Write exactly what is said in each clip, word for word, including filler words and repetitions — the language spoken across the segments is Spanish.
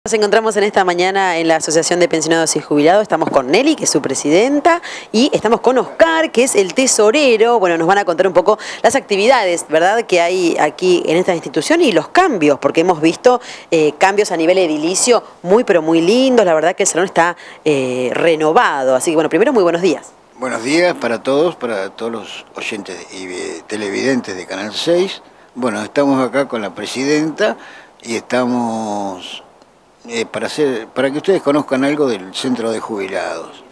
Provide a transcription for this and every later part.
Nos encontramos en esta mañana en la Asociación de Pensionados y Jubilados. Estamos con Nelly, que es su presidenta, y estamos con Oscar, que es el tesorero. Bueno, nos van a contar un poco las actividades, ¿verdad?, que hay aquí en esta institución y los cambios, porque hemos visto eh, cambios a nivel edilicio muy, pero muy lindos. La verdad que el salón está eh, renovado. Así que, bueno, primero, muy buenos días. Buenos días para todos, para todos los oyentes y televidentes de Canal seis. Bueno, estamos acá con la presidenta y estamos... Eh, para, hacer, para que ustedes conozcan algo del centro de jubilados.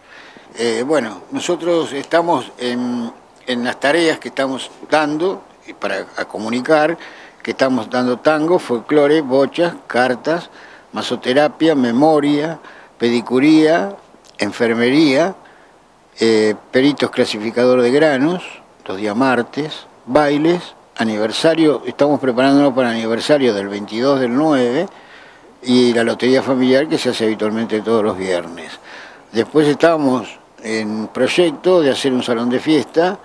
Eh, bueno, nosotros estamos en, en las tareas que estamos dando, para a comunicar, que estamos dando tango, folclore, bochas, cartas, masoterapia, memoria, pedicuría, enfermería, eh, peritos clasificador de granos, los días martes, bailes, aniversario, estamos preparándonos para el aniversario del veintidós del nueve, y la lotería familiar que se hace habitualmente todos los viernes. Después estamos en proyecto de hacer un salón de fiesta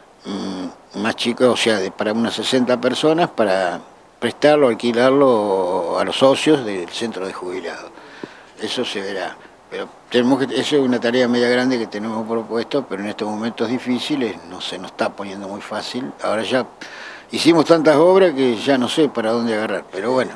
mmm, más chico, o sea, de, para unas sesenta personas, para prestarlo, alquilarlo a los socios del centro de jubilados. Eso se verá. Pero tenemos que, eso es una tarea media grande que tenemos propuesto, pero en estos momentos difíciles no se nos está poniendo muy fácil. Ahora ya hicimos tantas obras que ya no sé para dónde agarrar, pero bueno.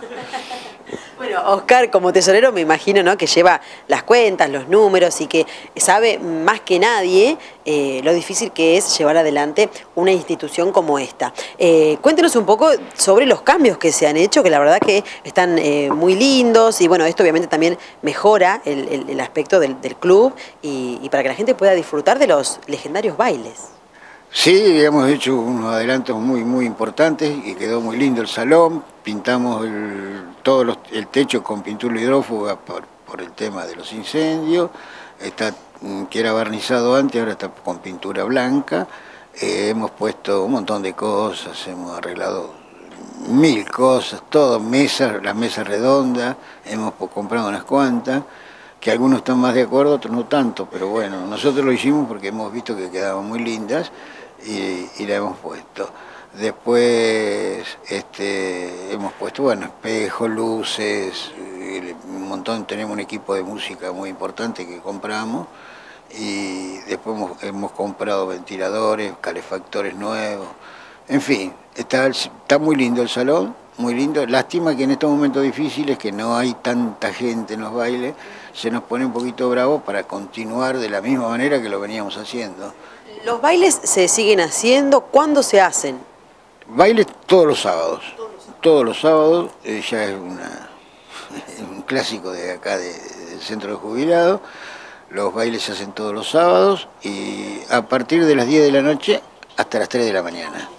Bueno, Oscar, como tesorero me imagino, ¿no?, que lleva las cuentas, los números y que sabe más que nadie eh, lo difícil que es llevar adelante una institución como esta. Eh, cuéntenos un poco sobre los cambios que se han hecho, que la verdad que están eh, muy lindos y bueno, esto obviamente también mejora el, el, el aspecto del, del club y, y para que la gente pueda disfrutar de los legendarios bailes. Sí, hemos hecho unos adelantos muy muy importantes y quedó muy lindo el salón. Pintamos el, todo los, el techo con pintura hidrófuga por, por el tema de los incendios. Está, que era barnizado antes, ahora está con pintura blanca. Eh, hemos puesto un montón de cosas, hemos arreglado mil cosas, todo, mesas, las mesas redondas, hemos comprado unas cuantas, que algunos están más de acuerdo, otros no tanto, pero bueno, nosotros lo hicimos porque hemos visto que quedaban muy lindas y, y la hemos puesto. Después este, hemos puesto, bueno, espejos, luces, un montón, tenemos un equipo de música muy importante que compramos y después hemos, hemos comprado ventiladores, calefactores nuevos, en fin, está, está muy lindo el salón, muy lindo. Lástima que en estos momentos difíciles, que no hay tanta gente en los bailes, se nos pone un poquito bravo para continuar de la misma manera que lo veníamos haciendo. ¿Los bailes se siguen haciendo? ¿Cuándo se hacen? Bailes todos los sábados, todos los sábados, eh, ya es una, un clásico de acá de, del centro de jubilados. Los bailes se hacen todos los sábados y a partir de las diez de la noche hasta las tres de la mañana.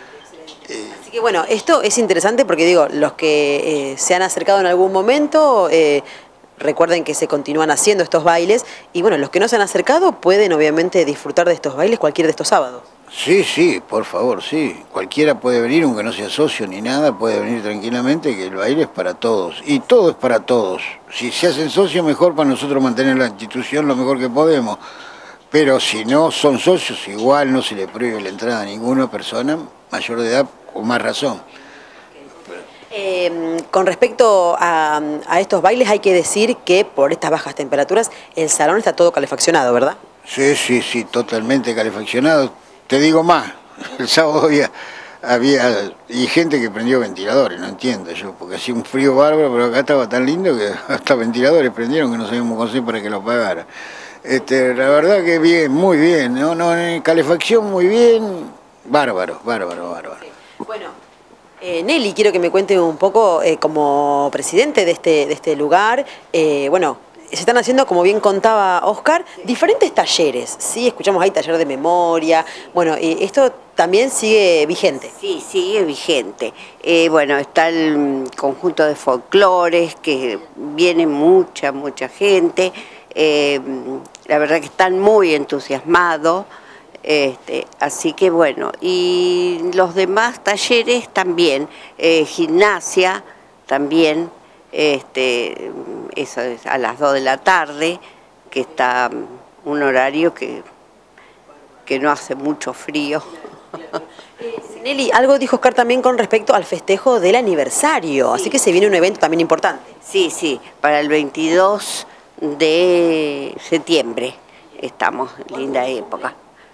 Así que bueno, esto es interesante porque digo, los que eh, se han acercado en algún momento, eh, recuerden que se continúan haciendo estos bailes y bueno, los que no se han acercado pueden obviamente disfrutar de estos bailes cualquier de estos sábados. Sí, sí, por favor, sí. Cualquiera puede venir, aunque no sea socio ni nada, puede venir tranquilamente, que el baile es para todos. Y todo es para todos. Si se hacen socios, mejor para nosotros mantener la institución lo mejor que podemos. Pero si no son socios, igual no se le prohíbe la entrada a ninguna persona mayor de edad, con más razón. Eh, con respecto a, a estos bailes, hay que decir que por estas bajas temperaturas el salón está todo calefaccionado, ¿verdad? Sí, sí, sí, totalmente calefaccionado. Te digo más, el sábado había, había y gente que prendió ventiladores, no entiendo yo, porque hacía un frío bárbaro, pero acá estaba tan lindo que hasta ventiladores prendieron que no sabíamos cómo hacer para que lo pagara. Este, la verdad que bien, muy bien, no, no, en calefacción muy bien, bárbaro, bárbaro, bárbaro. Bueno, eh, Nelly, quiero que me cuente un poco eh, como presidente de este, de este lugar, eh, bueno, se están haciendo, como bien contaba Oscar, diferentes talleres, ¿sí? Escuchamos ahí taller de memoria, bueno, eh, esto también sigue vigente. Sí, sigue vigente. Eh, bueno, está el conjunto de folclores, que viene mucha, mucha gente, eh, la verdad que están muy entusiasmados, este, así que bueno, y los demás talleres también, eh, gimnasia también, Este, eso es a las dos de la tarde, que está un horario que, que no hace mucho frío. Eh, Nelly, algo dijo Oscar también con respecto al festejo del aniversario, sí. Así que se viene un evento también importante. Sí, sí, para el veintidós de septiembre estamos, linda época.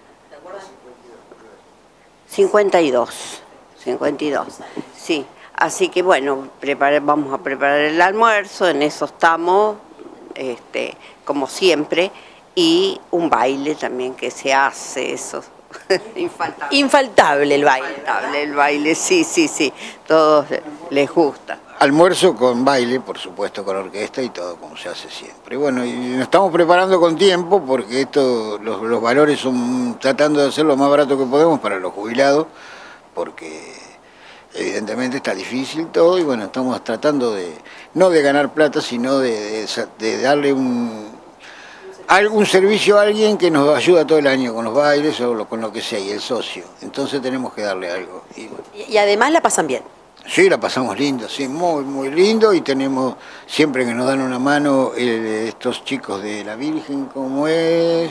cincuenta y dos, cincuenta y dos, sí. Así que bueno, prepare, vamos a preparar el almuerzo, en eso estamos, este, como siempre, y un baile también que se hace, eso. Infaltable. Infaltable el baile. Infaltable el baile, sí, sí, sí, todos les gusta. Almuerzo con baile, por supuesto, con orquesta y todo como se hace siempre. Bueno, y nos estamos preparando con tiempo porque esto, los, los valores son tratando de hacer lo más barato que podemos para los jubilados, porque evidentemente está difícil todo y bueno, estamos tratando de, no de ganar plata, sino de, de, de darle un, algún servicio a alguien que nos ayuda todo el año con los bailes o lo, con lo que sea, y el socio. Entonces tenemos que darle algo. Y, bueno. y, y además la pasan bien. Sí, la pasamos lindo, sí, muy, muy lindo, y tenemos, siempre que nos dan una mano, eh, estos chicos de la Virgen, como es,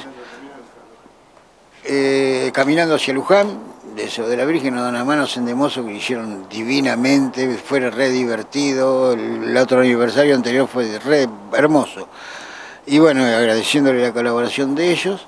eh, caminando hacia Luján, de eso de la Virgen nos dan una mano, hacen de mozo, que lo hicieron divinamente, fue re divertido, el otro aniversario anterior fue re hermoso. Y bueno, agradeciéndole la colaboración de ellos,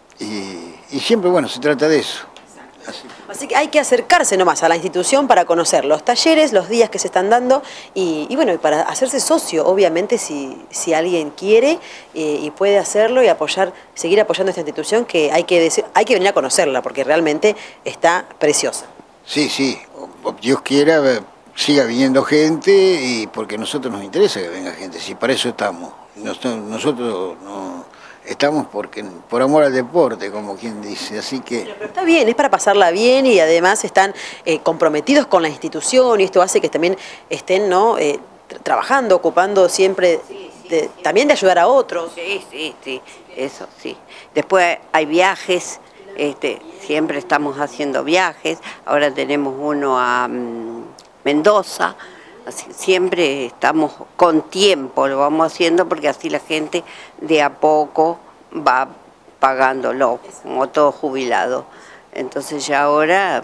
y, y siempre, bueno, se trata de eso. Así. Así que hay que acercarse nomás a la institución para conocer los talleres, los días que se están dando y, y bueno, para hacerse socio, obviamente, si, si alguien quiere eh, y puede hacerlo y apoyar, seguir apoyando esta institución, que hay que, decir, hay que venir a conocerla porque realmente está preciosa. Sí, sí, Dios quiera, siga viniendo gente, y porque a nosotros nos interesa que venga gente, si para eso estamos. Nosotros no... Estamos porque, por amor al deporte, como quien dice, así que... Pero, pero está bien, es para pasarla bien y además están eh, comprometidos con la institución y esto hace que también estén ¿no? eh, trabajando, ocupando siempre, sí, sí, de, sí, también de ayudar a otros. Sí, sí, sí, eso sí. Después hay viajes, este, siempre estamos haciendo viajes, ahora tenemos uno a um, Mendoza, así, siempre estamos con tiempo, lo vamos haciendo porque así la gente de a poco va pagándolo, como todo jubilado. Entonces ya ahora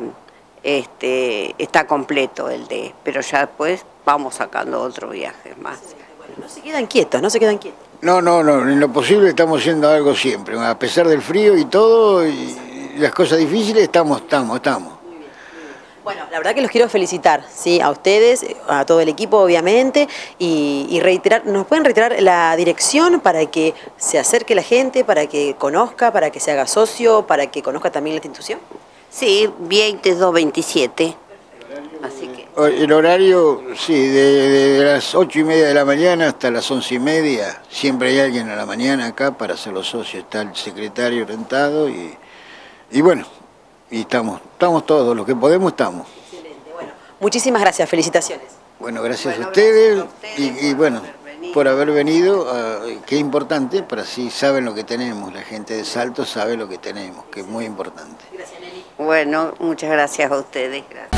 este, está completo el de, pero ya después vamos sacando otro viaje más. Bueno, no se quedan quietos, no se quedan quietos. No, no, no, en lo posible estamos haciendo algo siempre, a pesar del frío y todo, y las cosas difíciles, estamos, estamos, estamos. Bueno, la verdad que los quiero felicitar, ¿sí? A ustedes, a todo el equipo obviamente, y, y reiterar, ¿nos pueden reiterar la dirección para que se acerque la gente, para que conozca, para que se haga socio, para que conozca también la institución? Sí, veintidós veintisiete. Así que... El horario, sí, de, de las ocho y media de la mañana hasta las once y media, siempre hay alguien a la mañana acá para hacer los socios, está el secretario rentado y, y bueno, y estamos, estamos todos, los que podemos estamos. Excelente, bueno, muchísimas gracias, felicitaciones. Bueno, gracias, bueno, a, ustedes, gracias a ustedes y, y bueno, por por haber venido, uh, que es importante, para así saben lo que tenemos, la gente de Salto sabe lo que tenemos, que es muy importante. Gracias, Nelly. Bueno, muchas gracias a ustedes. Gracias.